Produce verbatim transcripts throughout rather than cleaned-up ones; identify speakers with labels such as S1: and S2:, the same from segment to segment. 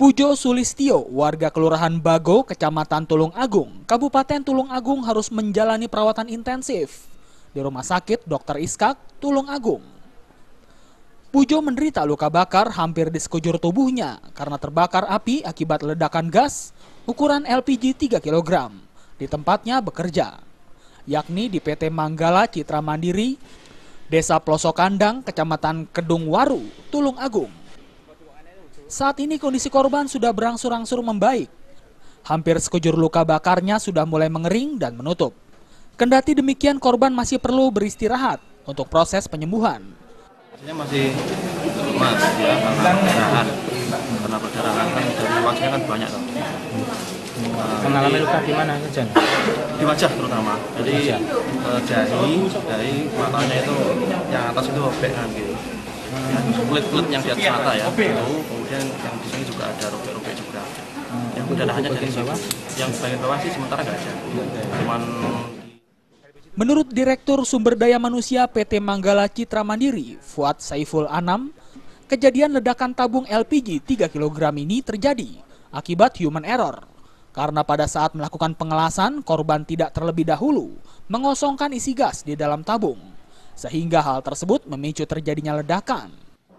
S1: Pujo Sulistyo, warga Kelurahan Bago, Kecamatan Tulung Agung, Kabupaten Tulung Agung harus menjalani perawatan intensif di Rumah Sakit Dokter Iskak, Tulung Agung. Pujo menderita luka bakar hampir di sekujur tubuhnya karena terbakar api akibat ledakan gas ukuran L P G tiga kilogram di tempatnya bekerja, yakni di P T Manggala Citra Mandiri, Desa Pelosok Kandang, Kecamatan Kedung Waru, Tulung Agung. Saat ini kondisi korban sudah berangsur-angsur membaik. Hampir sekujur luka bakarnya sudah mulai mengering dan menutup. Kendati demikian, korban masih perlu beristirahat untuk proses penyembuhan.
S2: Hasilnya masih lemas ya, karena perdarahan. Karena perdarahan kan dari wajahnya kan banyak.
S3: Mengalami luka di mana saja?
S2: Di wajah terutama. Jadi eh, dahi, dahi matanya itu yang atas itu robek kan gitu. Ya, kulit-kulit yang di atas mata ya, itu kemudian yang di sini juga ada robek-robek juga. Yang perdarahannya dari situ. Yang bagian bawah sih sementara nggak ada. Cuman
S1: Menurut Direktur Sumber Daya Manusia P T Manggala Citra Mandiri, Fuad Saiful Anam, kejadian ledakan tabung L P G tiga kilogram ini terjadi akibat human error. Karena pada saat melakukan pengelasan, korban tidak terlebih dahulu mengosongkan isi gas di dalam tabung, sehingga hal tersebut memicu terjadinya ledakan.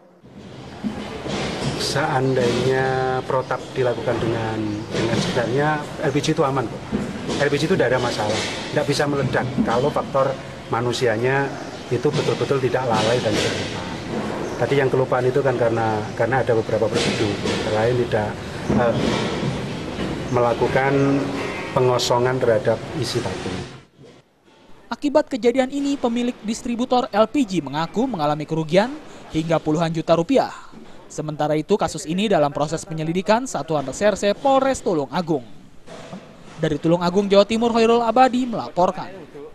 S4: Seandainya protap dilakukan dengan dengan sebenarnya L P G itu aman kok. L P G itu tidak ada masalah, tidak bisa meledak kalau faktor manusianya itu betul-betul tidak lalai dan kelupaan. Tadi yang kelupaan itu kan karena karena ada beberapa prosedur, selain tidak eh, melakukan pengosongan terhadap isi tabung.
S1: Akibat kejadian ini, pemilik distributor L P G mengaku mengalami kerugian hingga puluhan juta rupiah. Sementara itu, kasus ini dalam proses penyelidikan Satuan Reserse Polres Tulung Agung. Dari Tulung Agung, Jawa Timur, Hoirul Abadi melaporkan.